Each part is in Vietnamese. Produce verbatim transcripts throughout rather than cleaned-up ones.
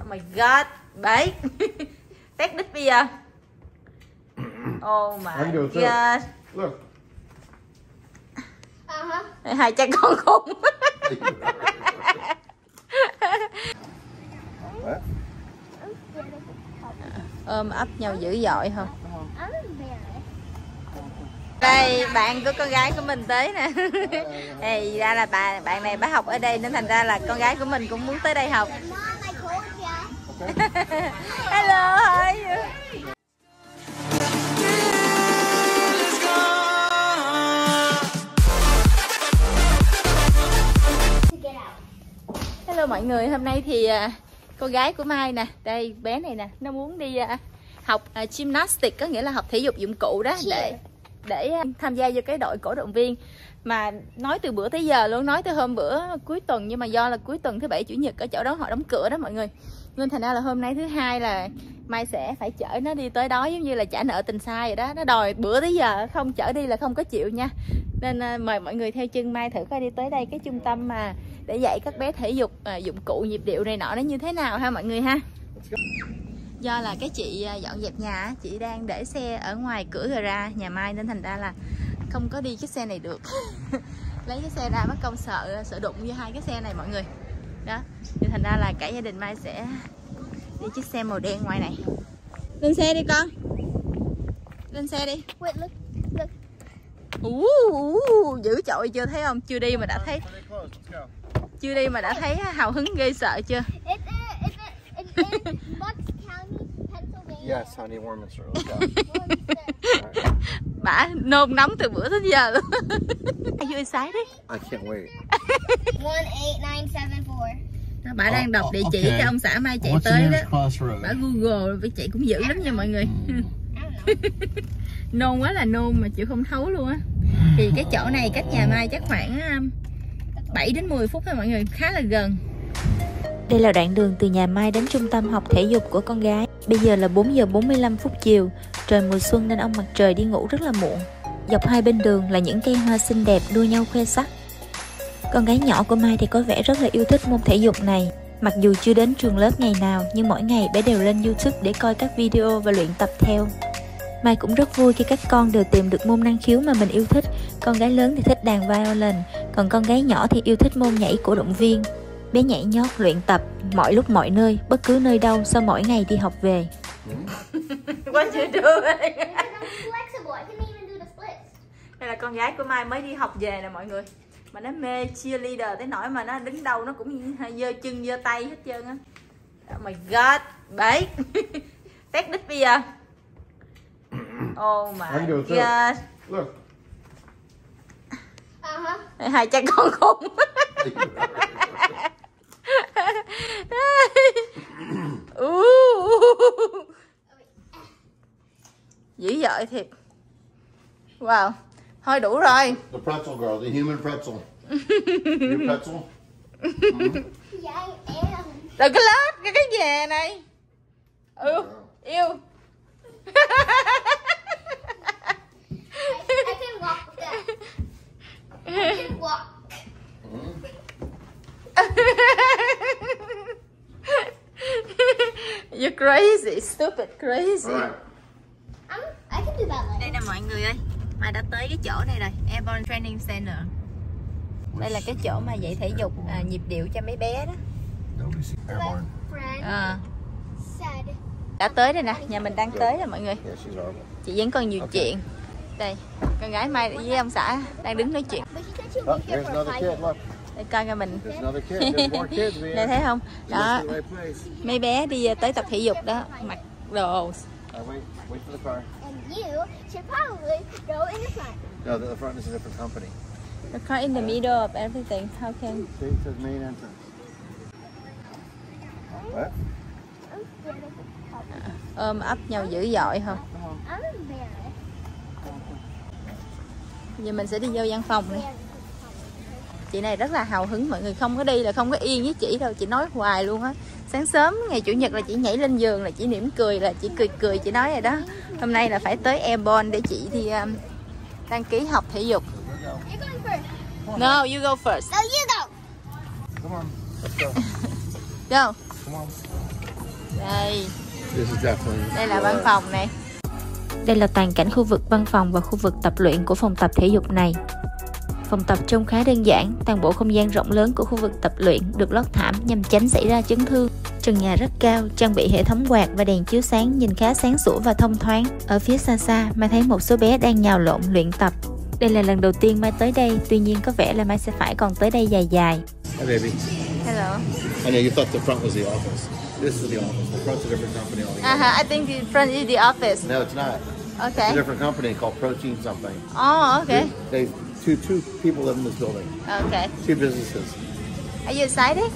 Oh my god, babe. Take this beer. Oh my god. Look. Uh-huh. Hai cha con khùng. Ôm ấp nhau dữ dội không? Đây bạn của con gái của mình tới nè. Thì ra là bà bạn này bà học ở đây nên thành ra là con gái của mình cũng muốn tới đây học. Hello, how are you? Hello mọi người, hôm nay thì uh, cô gái của Mai nè, đây bé này nè, nó muốn đi uh, học uh, gymnastics, có nghĩa là học thể dục dụng cụ đó để để uh, tham gia vô cái đội cổ động viên. Mà nói từ bữa tới giờ luôn, nói từ hôm bữa cuối tuần, nhưng mà do là cuối tuần thứ bảy chủ nhật ở chỗ đó họ đóng cửa đó mọi người, nên thành ra là hôm nay thứ hai là Mai sẽ phải chở nó đi tới đó, giống như là trả nợ tình sai rồi đó. Nó đòi bữa tới giờ không chở đi là không có chịu nha. Nên uh, mời mọi người theo chân Mai thử coi đi tới đây cái trung tâm mà để dạy các bé thể dục uh, dụng cụ nhịp điệu này nọ nó như thế nào ha mọi người ha. Do là cái chị uh, dọn dẹp nhà, chị đang để xe ở ngoài cửa gara nhà Mai nên thành ra là không có đi cái xe này được. Lấy cái xe ra mất công sợ sợ đụng với hai cái xe này mọi người. Đó, thì thành ra là cả gia đình Mai sẽ đi chiếc xe màu đen ngoài này. Lên xe đi con. Lên xe đi. Wait, look, look. Uh, uh, dữ chọi chưa, thấy không? Chưa đi mà đã thấy. Chưa đi mà đã thấy hào hứng ghê sợ chưa? It's in, it's in, it's in Bucks County, Pennsylvania. Yes, honey, Warminster. Let's go. Bả nôn nóng từ bữa tới giờ luôn. Are you excited? I can't wait. one eight nine seven four. Đó, bà đang đọc địa chỉ okay. cho ông xã Mai chạy What's tới đó. crossroad? Bà Google với chị cũng dữ lắm nha mọi người. Nôn quá là nôn mà chịu không thấu luôn á. Thì cái chỗ này cách nhà Mai chắc khoảng bảy đến mười phút thôi mọi người, khá là gần. Đây là đoạn đường từ nhà Mai đến trung tâm học thể dục của con gái. Bây giờ là bốn giờ bốn mươi lăm phút chiều. Trời mùa xuân nên ông mặt trời đi ngủ rất là muộn. Dọc hai bên đường là những cây hoa xinh đẹp đua nhau khoe sắc. Con gái nhỏ của Mai thì có vẻ rất là yêu thích môn thể dục này. Mặc dù chưa đến trường lớp ngày nào, nhưng mỗi ngày bé đều lên YouTube để coi các video và luyện tập theo. Mai cũng rất vui khi các con đều tìm được môn năng khiếu mà mình yêu thích. Con gái lớn thì thích đàn violin, còn con gái nhỏ thì yêu thích môn nhảy cổ động viên. Bé nhảy nhót luyện tập mọi lúc mọi nơi, bất cứ nơi đâu sau mỗi ngày đi học về. What you doing? Đây là con gái của Mai mới đi học về nè mọi người. Mà nó mê cheerleader tới nỗi mà nó đứng đâu nó cũng giơ chân giơ tay hết trơn á. Oh my god, babe. Take this beer. Oh my god. Look. Uh-huh. Hai cha con khùng. Dữ dội thiệt. Wow. Thôi đủ rồi. The pretzel girl, the human pretzel. Your pretzel? Mm-hmm. Yeah, I am. Đừng có lết cái cái về này. Ừ, yêu. I, I can walk with that. I can walk. You're crazy, stupid, crazy. All right. I'm, I can do that later. Đây nè mọi người ơi, Mai đã tới cái chỗ này rồi, Airborne Training Center. Đây là cái chỗ mà dạy thể dục à, nhịp điệu cho mấy bé đó. Airborne. Friend À. said. Đã tới đây nè, nhà mình đang tới rồi mọi người. Yeah, she's horrible. Chị vẫn còn nhiều Okay. chuyện. Đây, con gái Mai với ông xã đang đứng nói chuyện. But she said she'll Oh, be here there's for another five kid, look. Để coi coi mình. There's another kid. There's more kids, man. Đây thấy không? Đó, You're in the right place. mấy bé đi tới tập thể dục đó, mặc đồ. All right, wait, wait for the car. And you should probably go in the front. No, the, the front is a different company. The car in the middle of everything. How can? See, it says main entrance. What? I'm scared of the puppy. Ôm ấp nhau dữ dội không? Come on. I'm embarrassed. Giờ mình sẽ đi vô văn phòng này. Chị này rất là hào hứng, mọi người không có đi là không có yên với chị đâu, chị nói hoài luôn á. Sáng sớm ngày chủ nhật là chị nhảy lên giường là chị mỉm cười, là chị cười cười chị nói rồi đó. Hôm nay là phải tới Airborne để chị đi um, đăng ký học thể dục. You're going first. No, you go first. No, you go. Come on, let's go. Go. Come on. Đây, This is definitely. đây là văn phòng này. Đây là toàn cảnh khu vực văn phòng và khu vực tập luyện của phòng tập thể dục này. Phòng tập trông khá đơn giản, toàn bộ không gian rộng lớn của khu vực tập luyện được lót thảm nhằm tránh xảy ra chấn thương. Trần nhà rất cao, trang bị hệ thống quạt và đèn chiếu sáng nhìn khá sáng sủa và thông thoáng. Ở phía xa xa, Mai thấy một số bé đang nhào lộn luyện tập. Đây là lần đầu tiên Mai tới đây, tuy nhiên có vẻ là Mai sẽ phải còn tới đây dài dài. Hi, baby. Hello. I know you thought the front was the office. This is the office. The front's a different company altogether. Uh-huh, I think the front is the office. No, it's not. Okay. It's a different company called Protein something. Oh, okay. They, they two two people live in this building. Okay. Two businesses. Are you excited?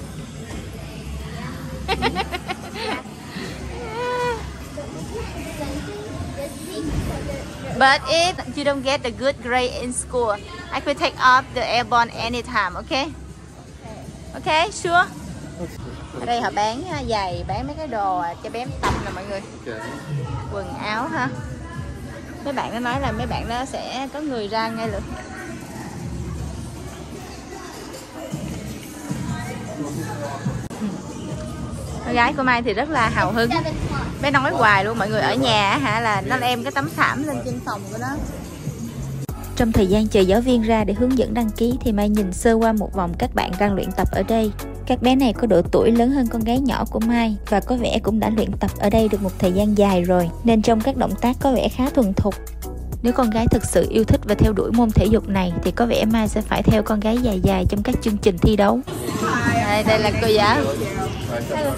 But if you don't get a good grade in school, I could take off the airborne anytime, okay? Okay, sure. Ở đây họ bán giày, bán mấy cái đồ cho bé tập nè mọi người. Okay. Quần áo ha. Mấy bạn nó nói là mấy bạn đó sẽ có người ra ngay luôn. Con gái của Mai thì rất là hào hứng. Bé nói hoài luôn mọi người, ở nhà hả là nó đem cái tấm thảm lên trên phòng của nó. Trong thời gian chờ giáo viên ra để hướng dẫn đăng ký thì Mai nhìn sơ qua một vòng các bạn đang luyện tập ở đây. Các bé này có độ tuổi lớn hơn con gái nhỏ của Mai và có vẻ cũng đã luyện tập ở đây được một thời gian dài rồi, nên trong các động tác có vẻ khá thuần thục. Nếu con gái thực sự yêu thích và theo đuổi môn thể dục này thì có vẻ Mai sẽ phải theo con gái dài dài trong các chương trình thi đấu. Đây, đây là cô giáo. Hello.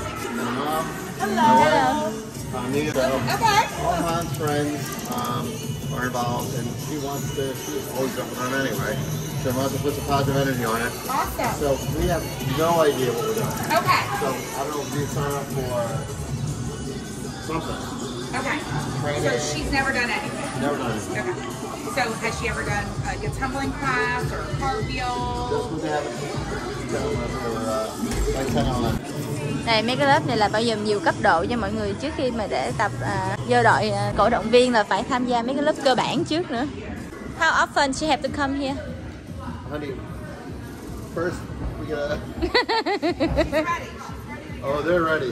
Hello. Okay. All Han's friends um, are involved, and she wants to. She's always jumping on anyway. So wants to put some positive energy on it. Awesome. So we have no idea what we're doing. Okay. So I don't know if you sign up for something. Okay. Training. So she's never done anything. Never done anything. Okay. So has she ever done like a tumbling class or a cartwheel? Just because they haven't done it for uh, like ten on. Đây, mấy cái lớp này là bao giờ nhiều cấp độ cho mọi người trước khi mà để tập à, vô đội à, cổ động viên là phải tham gia mấy cái lớp cơ bản trước nữa. How often she have to come here? Honey, first we gotta. Oh, they're ready.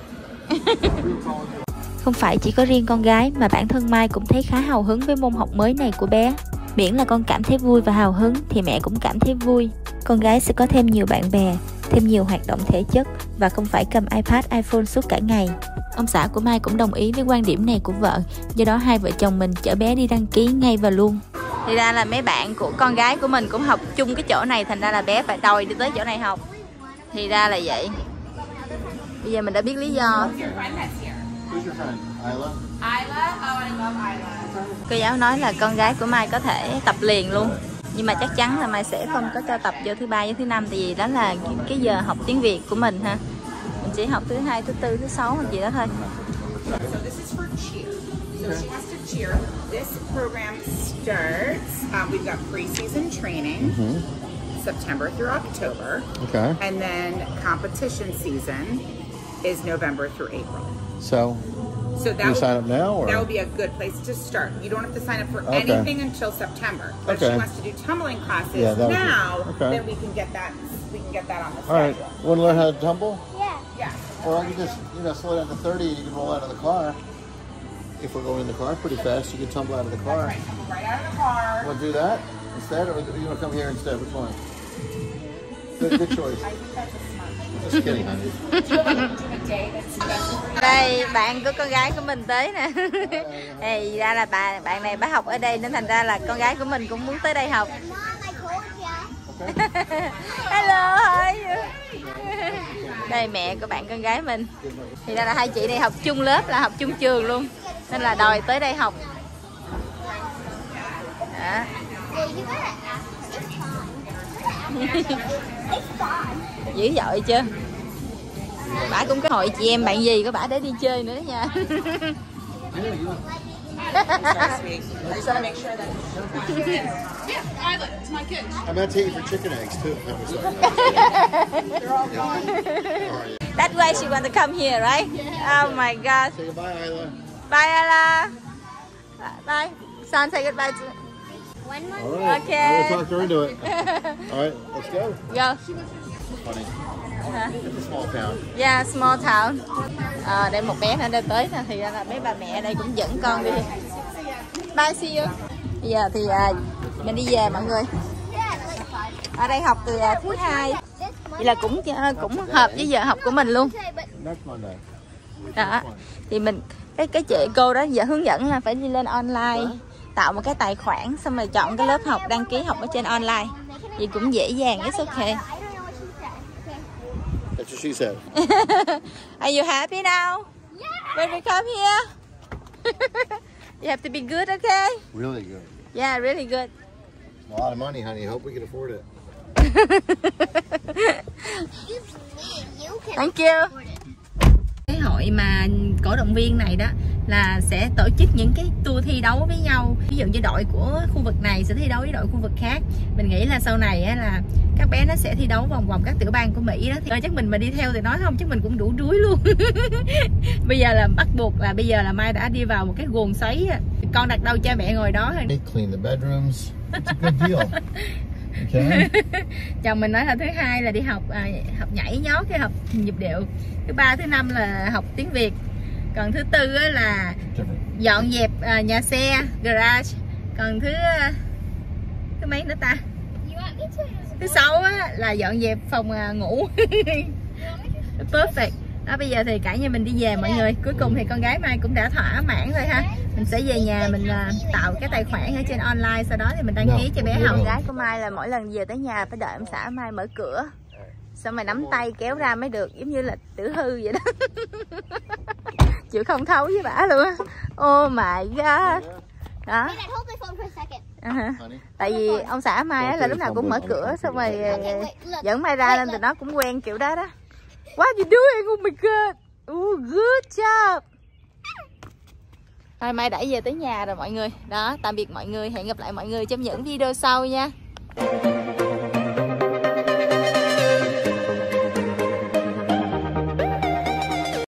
Không phải chỉ có riêng con gái mà bản thân Mai cũng thấy khá hào hứng với môn học mới này của bé. Miễn là con cảm thấy vui và hào hứng thì mẹ cũng cảm thấy vui. Con gái sẽ có thêm nhiều bạn bè, thêm nhiều hoạt động thể chất và không phải cầm iPad, iPhone suốt cả ngày. Ông xã của Mai cũng đồng ý với quan điểm này của vợ, do đó hai vợ chồng mình chở bé đi đăng ký ngay và luôn. Thì ra là mấy bạn của con gái của mình cũng học chung cái chỗ này, thành ra là bé phải đòi đi tới chỗ này học. Thì ra là vậy. Bây giờ mình đã biết lý do. Who's your friend that's here? Who's your friend? Isla? Isla? Oh, I love Isla. Cô giáo nói là con gái của Mai có thể tập liền luôn, nhưng mà chắc chắn là Mai sẽ không có cho tập vô thứ ba với thứ năm, tại vì đó là cái giờ học tiếng Việt của mình ha. Mình chỉ học thứ hai, thứ tư, thứ sáu hoặc gì đó thôi. So this is for cheer. So she has to cheer. This program starts, um, we've got pre-season training, Mm-hmm. September through October. Okay. And then competition season is November through April. So, So that do you would, sign up now, or? that would be a good place to start. You don't have to sign up for Okay. anything until September. But if Okay. she wants to do tumbling classes Yeah, that would be- now, okay. then we can get that we can get that on the All right. schedule. Want to learn how to tumble? Yeah. Yeah. Or I can just, you know, slow down to thirty and you can roll out of the car. If we're going in the car pretty fast, you can tumble out of the car. Right, come right out of the car. Want to do that instead, or you want to come here instead? Which one? Good, good choice. I think that's a smart. Just kidding, honey. Do you have a, do you have a day that's special for you? Đây, bạn của con gái của mình tới nè. Thì ra là bà bạn này bá học ở đây nên thành ra là con gái của mình cũng muốn tới đây học. Mom, I told you. Hello, how are you? Đây mẹ của bạn con gái mình. Thì ra là hai chị này học chung lớp, là học chung trường luôn, nên là đòi tới đây học. Đó. Yeah, you gotta ask. It's fun. It's fun. Dữ dội chưa? Bả cũng có hội chị em bạn gì của bả để đi chơi nữa nha. I just want to make sure that. Yeah, Isla, it's my kid. I'm going to take you for chicken eggs, too. No, I'm sorry. They're all gone. How are you? That's why she want to come here, right? Oh my God. Say goodbye, Isla. Bye, Ella. Bye. Son, say goodbye to. One more. All right. Okay. I'm going to talk her into it. All right, let's go. Go. Funny. Hả? It's a small town. Yeah, small town. À, đây một bé nữa đã tới nè, thì ra là mấy bà mẹ ở đây cũng dẫn con đi. Bye, see you. Bây giờ thì à, mình đi về mọi người. Ở đây học từ à, thứ hai, vậy là cũng cũng hợp với giờ học của mình luôn. Next Monday. Đó, thì mình cái cái chị cô đó giờ hướng dẫn là phải đi lên online, tạo một cái tài khoản, xong rồi chọn cái lớp học, đăng ký học ở trên online. Thì cũng dễ dàng, it's okay. That's what she said. Are you happy now? Yeah. When we come here, you have to be good, okay? Really good. Yeah, really good. A lot of money, honey. Hope we can afford it. Thank you. Cái hội mà cổ động viên này đó là sẽ tổ chức những cái tour thi đấu với nhau. Ví dụ như đội của khu vực này sẽ thi đấu với đội khu vực khác. Mình nghĩ là sau này á, là các bé nó sẽ thi đấu vòng vòng các tiểu bang của Mỹ đó. Thì chắc mình mà đi theo thì nói không, chắc mình cũng đủ đuối luôn. Bây giờ là bắt buộc là bây giờ là Mai đã đi vào một cái guồng xoáy. Con đặt đâu cha mẹ ngồi đó. They clean the bedrooms. It's a good deal. Okay. Chồng mình nói là thứ hai là đi học à, học nhảy nhót, cái học nhịp điệu. Thứ ba, thứ năm là học tiếng Việt. Còn thứ tư á, là dọn dẹp à, nhà xe, garage. Còn thứ thứ mấy nữa ta? Thứ sáu á, là dọn dẹp phòng à, ngủ. Perfect. Đó, bây giờ thì cả nhà mình đi về mọi người. Cuối cùng thì con gái Mai cũng đã thỏa mãn rồi ha. Mình sẽ về nhà mình uh, tạo cái tài khoản ở trên online, sau đó thì mình đăng ký cho bé học. Con gái của Mai là mỗi lần về tới nhà phải đợi ông xã Mai mở cửa, xong rồi nắm tay kéo ra mới được, giống như là tiểu hư vậy đó. Chịu không thấu với bả luôn á. Oh my god. Đó. Uh-huh. Tại vì ông xã Mai á, là lúc nào cũng mở cửa, xong rồi dẫn Mai ra nên tụi nó cũng quen kiểu đó đó. What you doing? Oh my god. Oh, good job. Rồi Mai đã về tới nhà rồi mọi người. Đó, tạm biệt mọi người. Hẹn gặp lại mọi người trong những video sau nha.